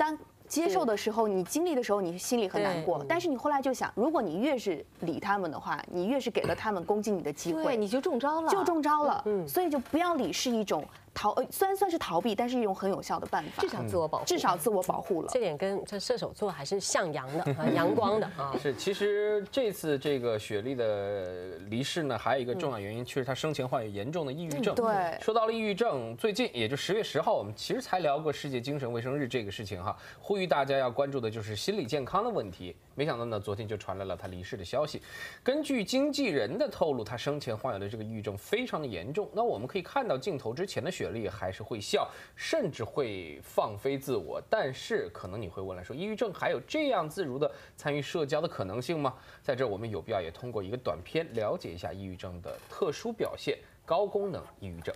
接受的时候，你经历的时候，你心里很难过。但是你后来就想，如果你越是理他们的话，你越是给了他们攻击你的机会， 对，你就中招了， 就中招了。所以就不要理是一种虽然算是逃避，但是一种很有效的办法。 至少自我保护， 至少自我保护了。 这点跟这射手座还是向阳的，阳光的啊。 是，其实这次这个雪莉的离世呢，还有一个重要原因，确实她生前患有严重的抑郁症。 对， 说到了抑郁症，最近也就10月10号，我们其实才聊过世界精神卫生日这个事情哈，呼吁大家要关注的就是心理健康的问题。没想到呢，昨天就传来了她离世的消息。根据经纪人的透露，她生前患有的这个抑郁症非常的严重。那我们可以看到镜头之前的雪莉还是会笑，甚至会放飞自我。但是可能你会问了，说抑郁症还有这样自如的参与社交的可能性吗？在这我们有必要也通过一个短片了解一下抑郁症的特殊表现——高功能抑郁症。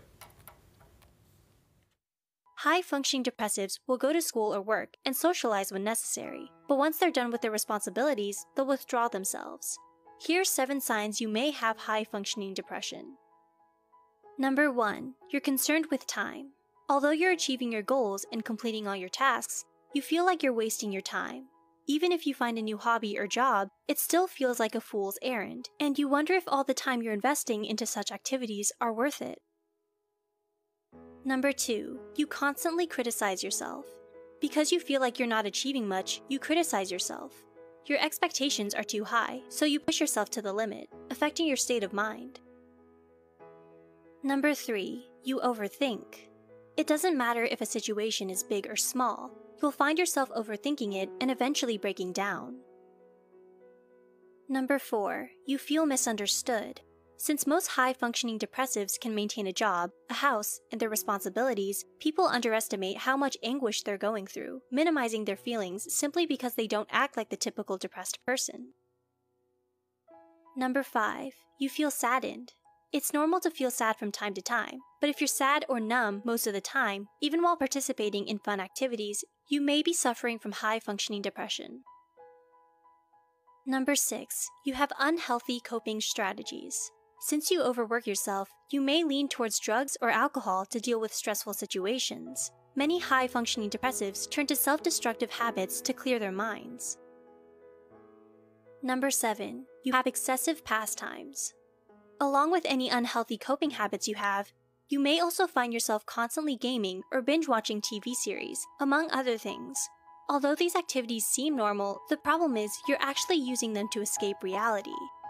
High-functioning depressives will go to school or work and socialize when necessary, but once they're done with their responsibilities, they'll withdraw themselves. Here's 7 signs you may have high-functioning depression. Number 1. You're concerned with time. Although you're achieving your goals and completing all your tasks, you feel like you're wasting your time. Even if you find a new hobby or job, it still feels like a fool's errand, and you wonder if all the time you're investing into such activities are worth it. Number 2. You constantly criticize yourself. Because you feel like you're not achieving much, you criticize yourself. Your expectations are too high, so you push yourself to the limit, affecting your state of mind. Number 3. You overthink. It doesn't matter if a situation is big or small, you'll find yourself overthinking it and eventually breaking down. Number 4. You feel misunderstood. Since most high-functioning depressives can maintain a job, a house, and their responsibilities, people underestimate how much anguish they're going through, minimizing their feelings simply because they don't act like the typical depressed person. Number 5. You feel saddened. It's normal to feel sad from time to time, but if you're sad or numb most of the time, even while participating in fun activities, you may be suffering from high-functioning depression. Number 6. You have unhealthy coping strategies. Since you overwork yourself, you may lean towards drugs or alcohol to deal with stressful situations. Many high-functioning depressives turn to self-destructive habits to clear their minds. Number 7. You have excessive pastimes. Along with any unhealthy coping habits you have, you may also find yourself constantly gaming or binge-watching TV series, among other things. Although these activities seem normal, the problem is you're actually using them to escape reality.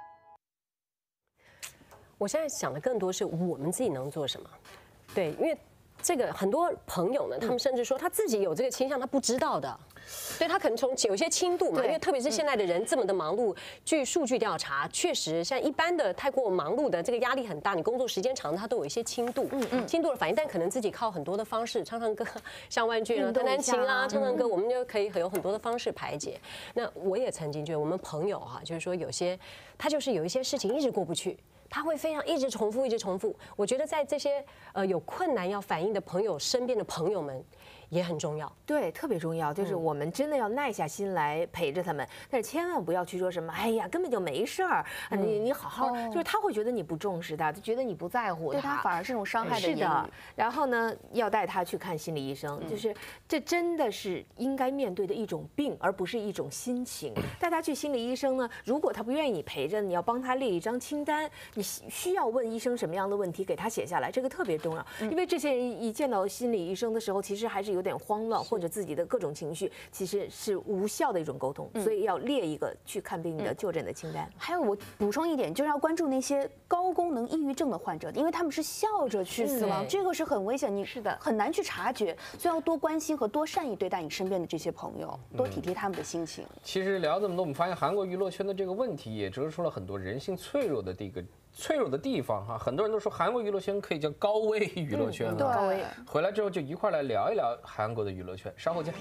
我现在想的更多是我们自己能做什么，对，因为这个很多朋友呢，他们甚至说他自己有这个倾向，他不知道的，对他可能从有些轻度嘛，因为特别是现在的人这么的忙碌，据数据调查，确实像一般的太过忙碌的这个压力很大，你工作时间长，他都有一些轻度的反应，但可能自己靠很多的方式，唱唱歌，像万俊啊、弹弹琴啊、唱唱歌，我们就可以有很多的方式排解。那我也曾经觉得我们朋友哈，就是说有些他就是有一些事情一直过不去。他会非常一直重复。我觉得在这些有困难要反映的朋友身边的朋友们也很重要， 对，特别重要。就是我们真的要耐下心来陪着他们，但是千万不要去说什么，哎呀，根本就没事儿，你好好，就是他会觉得你不重视他，觉得你不在乎他， 对他反而是种伤害的言语。 是的，然后呢，要带他去看心理医生，就是这真的是应该面对的一种病，而不是一种心情。带他去心理医生呢，如果他不愿意你陪着，你要帮他列一张清单，你需要问医生什么样的问题，给他写下来，这个特别重要。因为这些人一见到心理医生的时候，其实还是有点慌乱，或者自己的各种情绪，其实是无效的一种沟通，所以要列一个去看病的就诊的清单。 还有我补充一点，就是要关注那些高功能抑郁症的患者，因为他们是笑着去死亡，这个是很危险，你是的很难去察觉，所以要多关心和多善意对待你身边的这些朋友，多体贴他们的心情。 其实聊这么多，我们发现韩国娱乐圈的这个问题也折射出了很多人性脆弱的地方哈，很多人都说韩国娱乐圈可以叫高危娱乐圈对， 回来之后就一块来聊一聊韩国的娱乐圈，稍后见。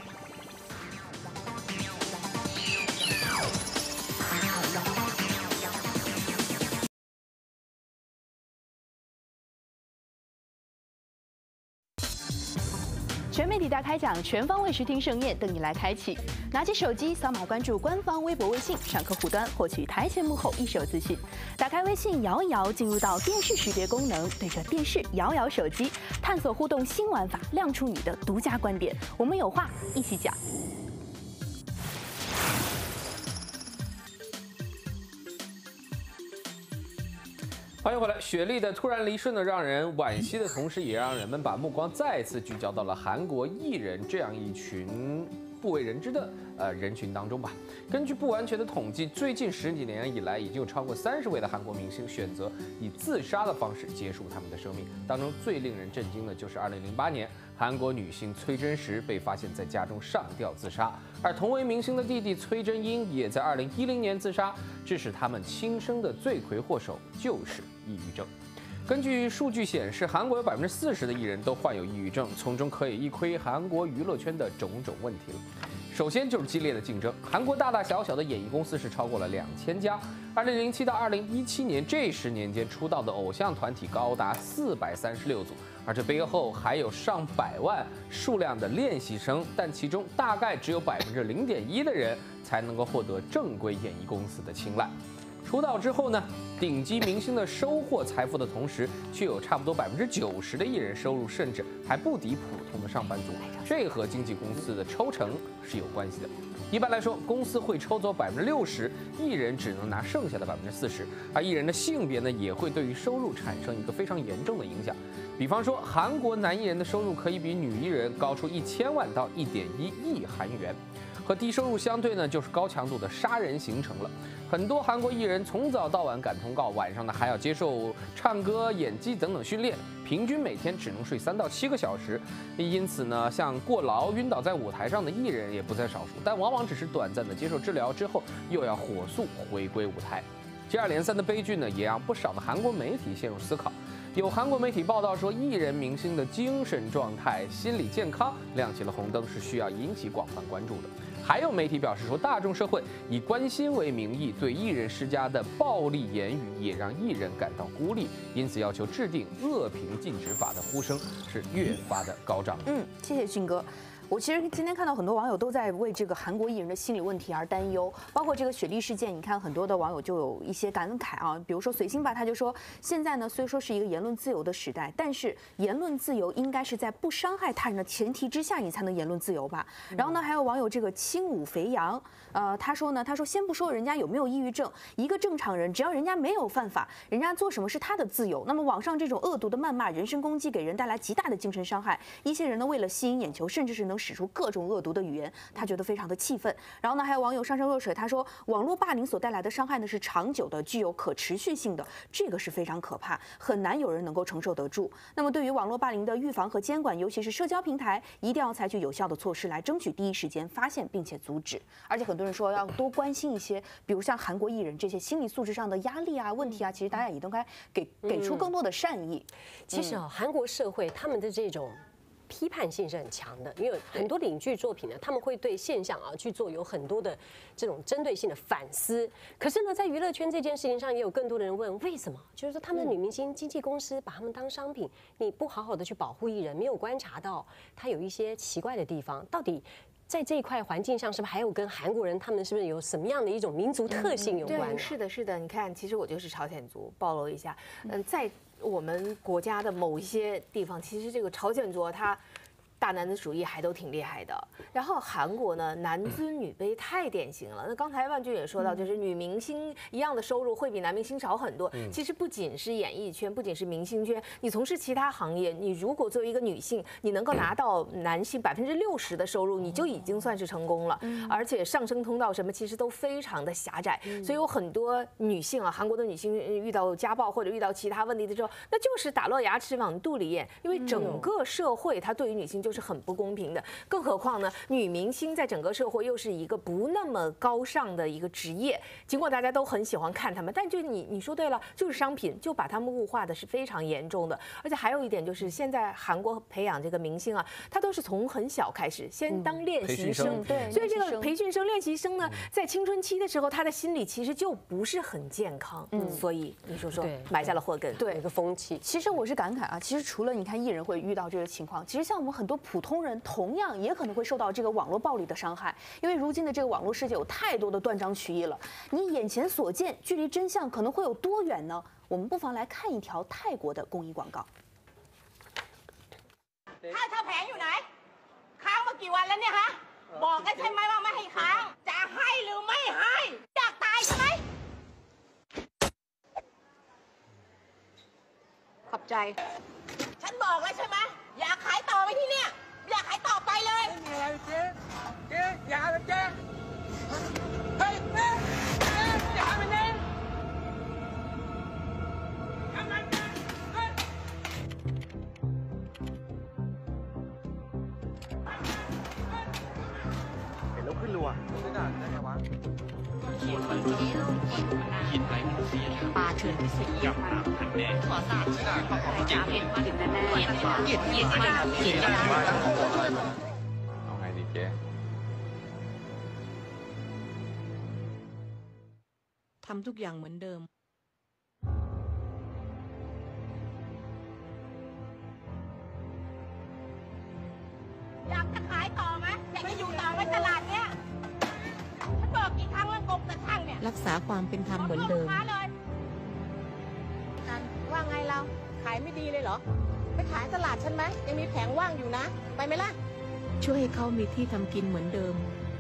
全媒体大开讲，全方位视听盛宴等你来开启。拿起手机，扫码关注官方微博、微信，上客户端获取台前幕后一手资讯。打开微信，摇一摇，进入到电视识别功能，对着电视摇摇手机，探索互动新玩法，亮出你的独家观点。我们有话一起讲。 欢迎回来。雪莉的突然离世呢，让人惋惜的同时，也让人们把目光再次聚焦到了韩国艺人这样一群不为人知的人群当中吧。根据不完全的统计，最近10几年以来，已经有超过30位的韩国明星选择以自杀的方式结束他们的生命。当中最令人震惊的就是2008年，韩国女星崔真实被发现在家中上吊自杀，而同为明星的弟弟崔真英也在2010年自杀，致使他们轻生的罪魁祸首就是抑郁症。根据数据显示，韩国有40%的艺人都患有抑郁症，从中可以一窥韩国娱乐圈的种种问题了。首先就是激烈的竞争，韩国大大小小的演艺公司是超过了2000家。2007到2017年这10年间出道的偶像团体高达436组，而这背后还有上百万数量的练习生，但其中大概只有0.1%的人才能够获得正规演艺公司的青睐。出道之后呢，顶级明星的收获财富的同时，却有差不多90%的艺人收入甚至还不敌普通的上班族，这和经纪公司的抽成是有关系的。一般来说，公司会抽走60%，艺人只能拿剩下的40%，而艺人的性别呢，也会对于收入产生一个非常严重的影响。比方说，韩国男艺人的收入可以比女艺人高出1000万到1.1亿韩元。和低收入相对呢，就是高强度的杀人形成了。很多韩国艺人从早到晚赶通告，晚上呢还要接受唱歌、演技等等训练，平均每天只能睡3到7个小时。因此呢，像过劳、晕倒在舞台上的艺人也不在少数，但往往只是短暂的接受治疗之后，又要火速回归舞台。接二连三的悲剧呢，也让不少的韩国媒体陷入思考。有韩国媒体报道说，艺人明星的精神状态、心理健康亮起了红灯，是需要引起广泛关注的。还有媒体表示说，大众社会以关心为名义对艺人施加的暴力言语，也让艺人感到孤立，因此要求制定恶评禁止法的呼声是越发的高涨。 谢谢俊哥。我其实今天看到很多网友都在为这个韩国艺人的心理问题而担忧，包括这个雪莉事件，你看很多的网友就有一些感慨啊，比如说随心吧，他就说，现在呢虽说是一个言论自由的时代，但是言论自由应该是在不伤害他人的前提之下，你才能言论自由吧。然后呢，还有网友这个轻舞肥羊，他说先不说人家有没有抑郁症，一个正常人只要人家没有犯法，人家做什么是他的自由。那么网上这种恶毒的谩骂、人身攻击，给人带来极大的精神伤害。一些人呢为了吸引眼球，甚至是能使出各种恶毒的语言，他觉得非常的气愤。然后呢，还有网友上升热水，他说网络霸凌所带来的伤害呢是长久的，具有可持续性的，这个是非常可怕，很难有人能够承受得住。那么对于网络霸凌的预防和监管，尤其是社交平台，一定要采取有效的措施来争取第一时间发现并且阻止。而且很多人说要多关心一些，比如像韩国艺人这些心理素质上的压力啊、问题啊，其实大家也都该给出更多的善意。 其实韩国社会他们的这种批判性是很强的，因为很多的影剧作品呢，他们会对现象去做有很多的这种针对性的反思。可是呢，在娱乐圈这件事情上，也有更多的人问为什么？就是说他们的女明星经纪公司把他们当商品，你不好好的去保护艺人，没有观察到他有一些奇怪的地方，到底在这一块环境上，是不是还有跟韩国人他们是不是有什么样的一种民族特性有关？ 对，是的，是的。你看，其实我就是朝鲜族，暴露一下。在我们国家的某一些地方，其实这个朝鲜族它大男子主义还都挺厉害的。然后韩国呢，男尊女卑太典型了。那刚才万俊也说到，就是女明星一样的收入会比男明星少很多。其实不仅是演艺圈，不仅是明星圈，你从事其他行业，你如果作为一个女性，你能够拿到男性60%的收入，你就已经算是成功了。而且上升通道什么其实都非常的狭窄，所以有很多女性啊，韩国的女性遇到家暴或者遇到其他问题的时候，那就是打落牙齿往肚里咽，因为整个社会它对于女性就是很不公平的。更何况呢，女明星在整个社会又是一个不那么高尚的一个职业，尽管大家都很喜欢看她们，但就你说对了，就是商品，就把她们物化的是非常严重的。而且还有一点就是，现在韩国培养这个明星啊，他都是从很小开始，先当练习生，对，所以这个培训生、练习生呢，在青春期的时候，他的心理其实就不是很健康，所以你说埋下了祸根， 对一个风气。 其实我是感慨啊，其实除了你看艺人会遇到这个情况，其实像我们很多普通人，同样也可能会受到这个网络暴力的伤害，因为如今的这个网络世界有太多的断章取义了，你眼前所見，距離真相可能會有多遠呢？我們不妨來看一條泰國的公益廣告。 ข้าวแผงอยู่ไหนค้างมากี่วันแล้วเนี่ยฮะบอกกันใช่ไหมว่าไม่ให้ค้างจะให้หรือไม่ให้อยากตายใช่ไหมใจฉันบอกแล้วใช่ไหมอย่าขายต่อไปที่เนี่ยอย่าขายต่อไปเลยไม่มีอะไรเจ๊อย่าเลยเจ๊เฮ้ยเจ๊อย่าไปเลยทำไมเจ๊เฮ้ยเห็นแล้วขึ้นรัวไม่ได้ไงวะ霸权的水液，火大假面花领的เอาไงดีเจ๊ทำทุกอย่างเหมือนเดิมอยากจะขายต่อไหมอยากจะอยู่ต่อในตลาดเนี้ยฉันบอกกี่ครั้งว่ากรมกระทั่งเนี่ยรักษาความเป็นธรรมเหมือนเดิมว่าไงเราขายไม่ดีเลยเหรอไปขายตลาดฉันไหมยังมีแผงว่างอยู่นะไปไหมล่ะช่วยให้เขามีที่ทำกินเหมือนเดิม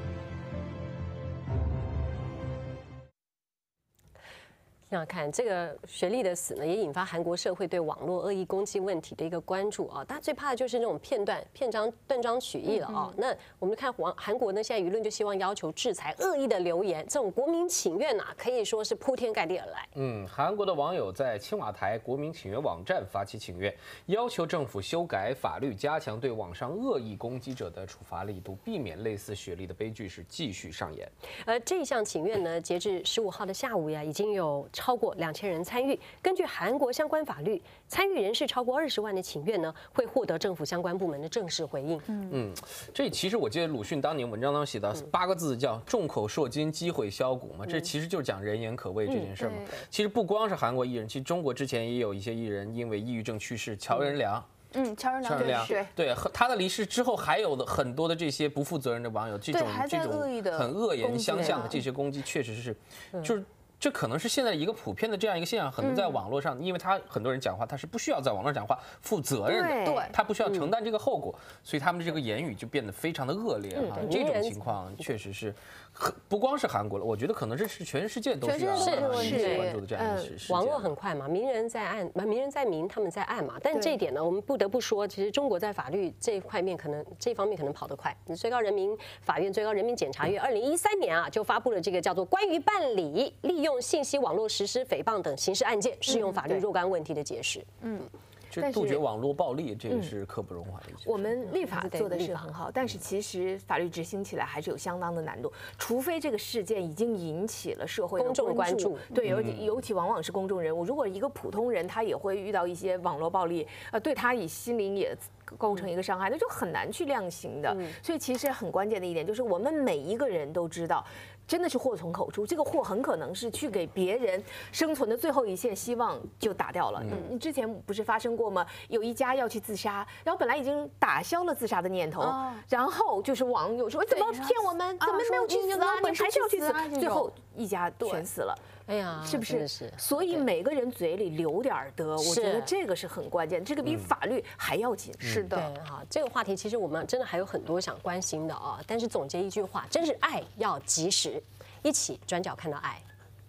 那看这个学历的死呢，也引发韩国社会对网络恶意攻击问题的一个关注啊。大家最怕的就是那种断章取义了啊。那我们看韩国呢，现在舆论就希望要求制裁恶意的留言，这种国民请愿呐，可以说是铺天盖地而来。 韩国的网友在青瓦台国民请愿网站发起请愿，要求政府修改法律，加强对网上恶意攻击者的处罚力度，避免类似学历的悲剧是继续上演。 这项请愿呢，截至15号的下午呀，已经有超过2000人参与。根据韩国相关法律，参与人士超过20万的请愿呢，会获得政府相关部门的正式回应。 这其实我记得鲁迅当年文章当中写到8个字叫“众口铄金，积毁销骨”嘛，这其实就是讲人言可畏这件事嘛。其实不光是韩国艺人，其实中国之前也有一些艺人因为抑郁症去世，乔任梁。 乔任梁对他的离世之后，还有很多的这些不负责任的网友，这种很恶言相向的这些攻击，确实是，就是。这可能是现在一个普遍的这样一个现象，可能在网络上，因为他很多人讲话，他是不需要在网络讲话负责任的， 对， 他不需要承担这个后果，所以他们的这个言语就变得非常的恶劣哈。这种情况确实是，不光是韩国了，我觉得可能这是全世界都是要关注的这样一个事。 网络很快嘛，明人在暗，明人在明，他们在暗嘛。但这一点呢，我们不得不说，其实中国在法律这一方面可能跑得快。最高人民法院、最高人民检察院2013年啊，就发布了这个叫做《关于办理利用信息网络实施诽谤等刑事案件适用法律若干问题的解释。 这杜绝网络暴力，这个是刻不容缓的一件事。 我们立法做的是很好，但是其实法律执行起来还是有相当的难度。除非这个事件已经引起了社会的公众关注， 对，尤其往往是公众人物。如果一个普通人他也会遇到一些网络暴力，对他心灵也构成一个伤害，那就很难去量刑的。所以其实很关键的一点就是，我们每一个人都知道。真的是祸从口出，这个祸很可能是去给别人生存的最后一线希望就打掉了。你之前不是发生过吗？有一家要去自杀，然后本来已经打消了自杀的念头，然后就是网友说怎么骗我们，怎么没有去死啊？你还是要去死，最后一家全死了。 哎呀， 是不是？所以每个人嘴里留点德，我觉得这个是很关键，这个比法律还要紧。 是的，哈，这个话题其实我们真的还有很多想关心的啊。但是总结一句话，真是爱要及时，一起转角看到爱。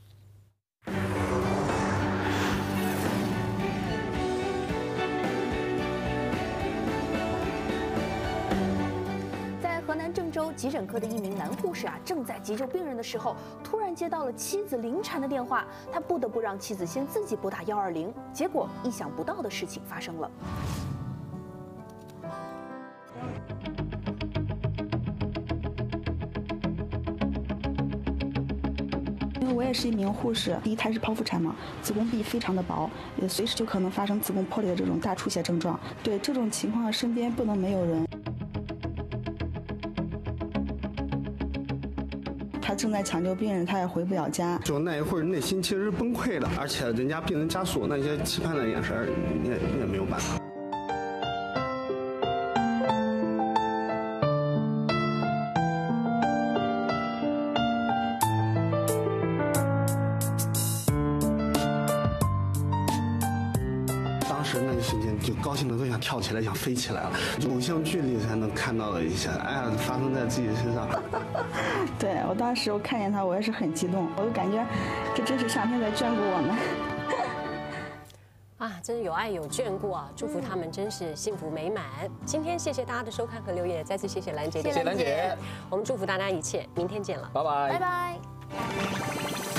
河南郑州急诊科的一名男护士正在急救病人的时候，突然接到了妻子临产的电话，他不得不让妻子先自己拨打120，结果意想不到的事情发生了。 因为我也是一名护士，第一胎是剖腹产嘛，子宫壁非常的薄，随时就可能发生子宫破裂的这种大出血症状。对这种情况，身边不能没有人。他正在抢救病人，他也回不了家。 就那一会儿内心其实是崩溃的，而且人家病人家属那些期盼的眼神，你也没有办法。当时那一瞬间就高兴的都想跳起来，想飞起来了。偶像剧里才能看到的一些，哎呀，发生在自己身上。 对，我当时我看见他，我也是很激动，我就感觉这真是上天在眷顾我们。 真的有爱有眷顾啊！祝福他们真是幸福美满。今天谢谢大家的收看和留言，再次谢谢兰姐， 谢谢兰姐， 我们祝福大家一切，明天见了， 拜拜， 拜拜。